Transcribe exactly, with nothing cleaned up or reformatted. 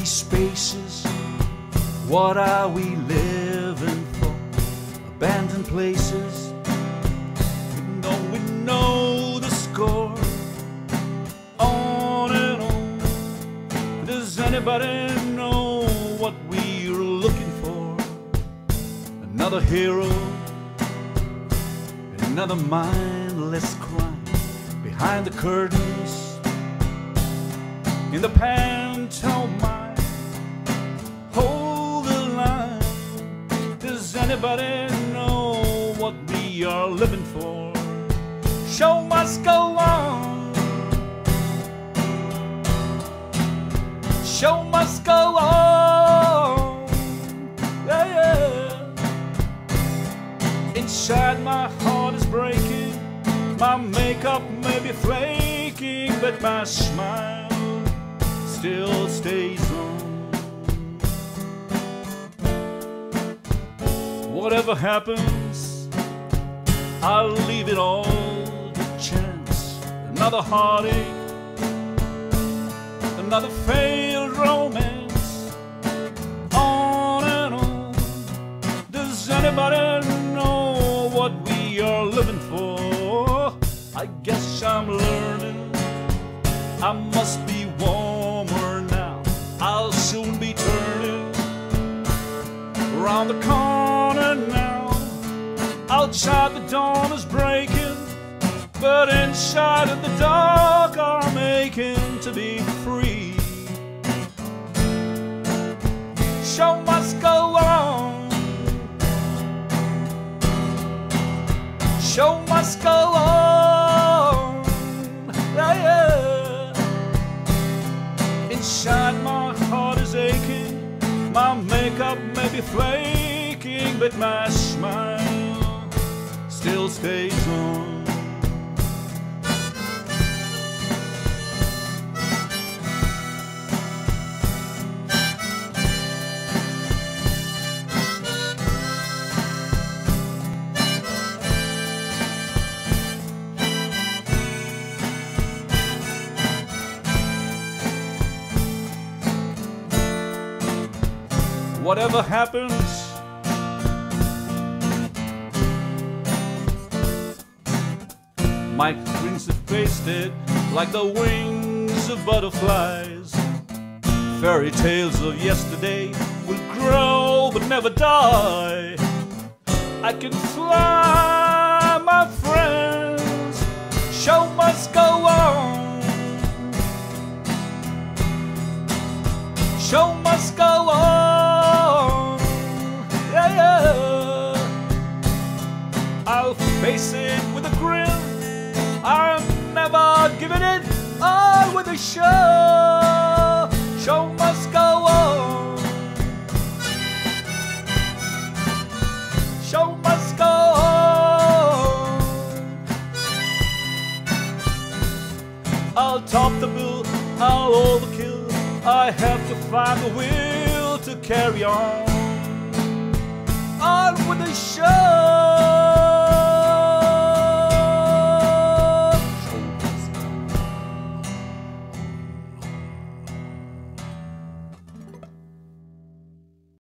empty spaces. What are we living for? Abandoned places. We know, we know the score. On and on. Does anybody know what we're looking for? Another hero, another mindless crime. Behind the curtains, in the pantomime, hold the line. Does anybody know what we are living for? Show must go on. Show must go on. Yeah, yeah. Inside my heart is breaking. My makeup may be flaking, but my smile still stays on. Whatever happens, I'll leave it all to chance. Another heartache, another failed romance. On and on. Does anybody know what we are living for? I guess I'm learning. I must be warmer now. I'll soon be turning around the corner now. Outside the dawn is breaking, but inside of the dark I'm aching to be free. Show must go on. Show must go on. Yeah, yeah. Inside my heart is aching. My makeup may be flaking, but my smile still stays on. Whatever happens, my dreams have faded like the wings of butterflies. Fairy tales of yesterday will grow but never die. I can fly, my friends. Show must go on. Show must go on. I'll face it with a grin. I'm never giving it all with a show. Show must go on. Show must go on. I'll top the bill, I'll overkill. I have to find the will to carry on. On with the show.